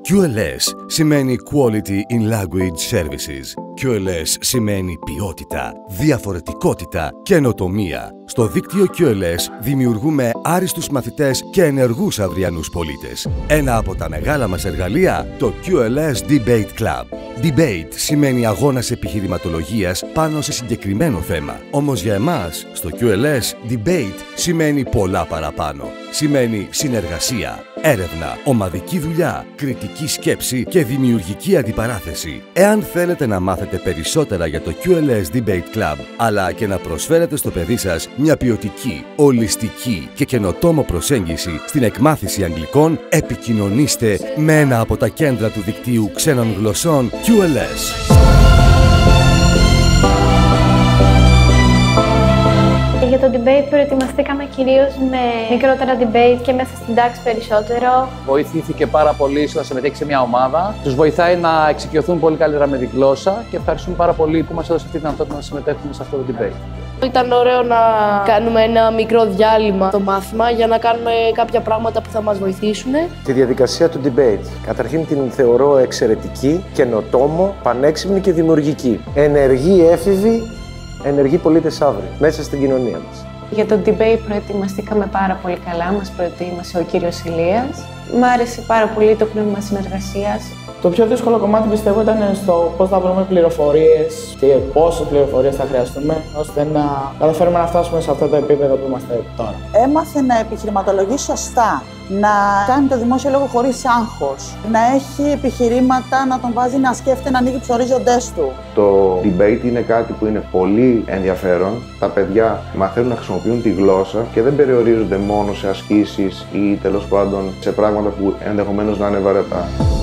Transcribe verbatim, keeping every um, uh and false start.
κιου ελ ες σημαίνει Quality in Language Services. κιου ελ ες σημαίνει ποιότητα, διαφορετικότητα, καινοτομία. Στο δίκτυο κιου ελ ες δημιουργούμε άριστους μαθητές και ενεργούς αυριανούς πολίτες. Ένα από τα μεγάλα μας εργαλεία, το κιου ελ ες Debate Club. Debate σημαίνει αγώνας επιχειρηματολογίας πάνω σε συγκεκριμένο θέμα. Όμως για εμάς, στο κιου ελ ες, Debate σημαίνει πολλά παραπάνω. Σημαίνει συνεργασία, έρευνα, ομαδική δουλειά, κριτική σκέψη και δημιουργική αντιπαράθεση. Εάν θέλετε να μάθετε περισσότερα για το κιου ελ ες Debate Club, αλλά και να προσφέρετε στο παιδί σας μια ποιοτική, ολιστική και καινοτόμο προσέγγιση στην εκμάθηση αγγλικών, επικοινωνήστε με ένα από τα κέντρα του δικτύου ξένων γλωσσών κιου ελ ες. Για το debate προετοιμαστήκαμε κυρίως με μικρότερα debate και μέσα στην τάξη περισσότερο. Βοηθήθηκε πάρα πολύ στο να συμμετέχει σε μια ομάδα. Τους βοηθάει να εξοικειωθούν πολύ καλύτερα με τη γλώσσα και ευχαριστούμε πάρα πολύ που μας έδωσε αυτή τη δυνατότητα να συμμετέχουμε σε αυτό το debate. Ήταν ωραίο να κάνουμε ένα μικρό διάλειμμα στο μάθημα για να κάνουμε κάποια πράγματα που θα μας βοηθήσουν. Τη διαδικασία του debate, καταρχήν την θεωρώ εξαιρετική, καινοτόμο, πανέξυπνη και δημιουργική. Ενεργοί έφηβοι, ενεργοί πολίτες αύριο, μέσα στην κοινωνία μας. Για το debate προετοιμαστήκαμε πάρα πολύ καλά, μας προετοίμασε ο κύριος Ηλίας. Μ' άρεσε πάρα πολύ το πνεύμα συνεργασίας. Το πιο δύσκολο κομμάτι πιστεύω ήταν στο πώς θα βρούμε πληροφορίες και πόσες πληροφορίες θα χρειαστούμε, ώστε να καταφέρουμε να φτάσουμε σε αυτό το επίπεδο που είμαστε τώρα. Έμαθε να επιχειρηματολογεί σωστά, να κάνει το δημόσιο λόγο χωρίς άγχος, να έχει επιχειρήματα, να τον βάζει να σκέφτεται, να ανοίγει τους ορίζοντές του. Το debate είναι κάτι που είναι πολύ ενδιαφέρον. Τα παιδιά μαθαίνουν να χρησιμοποιούν τη γλώσσα και δεν περιορίζονται μόνο σε ασκήσεις ή τέλος πάντων σε πράγματα που ενδεχομένως να είναι βαρετά.